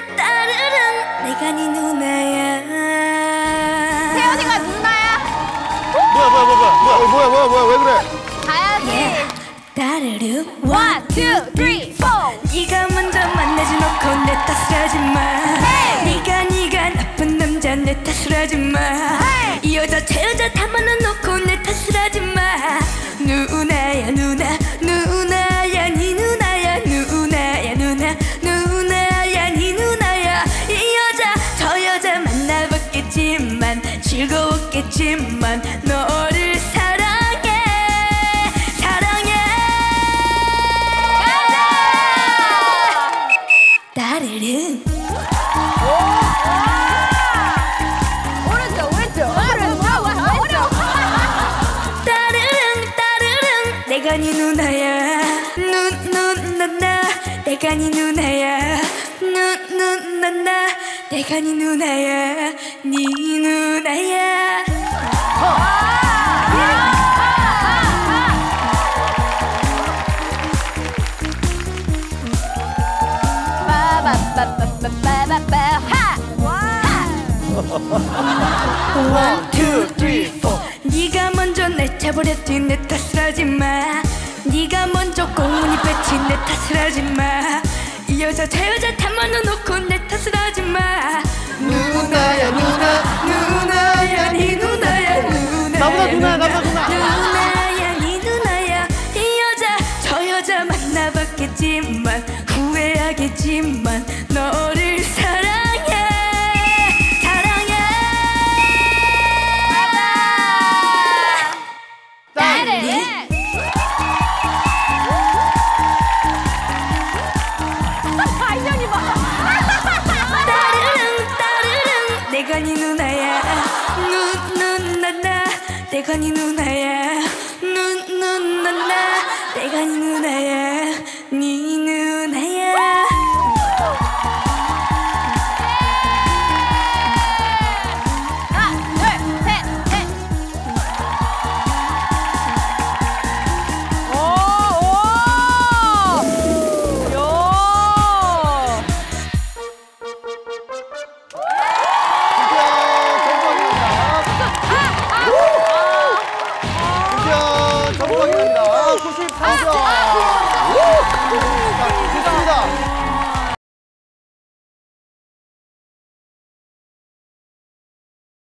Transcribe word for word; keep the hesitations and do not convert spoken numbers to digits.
따르릉 내가 네 누나야. 태연이가 누나야? 뭐야 뭐야 뭐야 뭐야 뭐야 뭐야 뭐야 왜 그래? 가야지. yeah. 따르릉 One, two, three, four. 네가 먼저 만나지 놓고 내 탓을 하지마. hey. 네가 네가 나쁜 남자 내 탓을 하지마. hey. 이 여자 저 여자 다 만나놓고 내 탓을 하지마. 누나야 누나 누나야 네 누나야 누나야 누나 누나야 네 누나야. 이 여자 저 여자 만나봤겠지만 즐거웠겠지만 너를 사랑해 사랑해. 따르릉 오른쪽, 오른쪽, 오른쪽, 오른쪽. 따르릉 따르릉 내가 네 누나야. 눈눈난나 내가 네 누나야. 눈눈난나 내가 네 누나야. 네 누나야. One, two, three, four. 네가 먼저 내 차버렸지 내 탓을 하지마. 네가 먼저 공문이 뺐지 내 탓을 하지마. 이 여자 저 여자 다 만나놓고 내 탓을 하지마. 누나야 누나 누나야 네 누나야 누나야 나보다 누나야 나보다 누나. 누나야 네 누나야. 이 여자 저 여자 만나봤겠지만 후회하겠지만 너를 사랑해 사랑해. 따르릉. 발전이 봐. 따르릉 따르릉 내가 네 누나야. 눈눈난나 내가 네 누나야. 눈눈난나 내가 네 누나야. 네 누나야. 하나, 둘, 셋, 넷. 오, 오. 요. 드디어 정박입니다. 드디어 정박입니다. 구십사 점.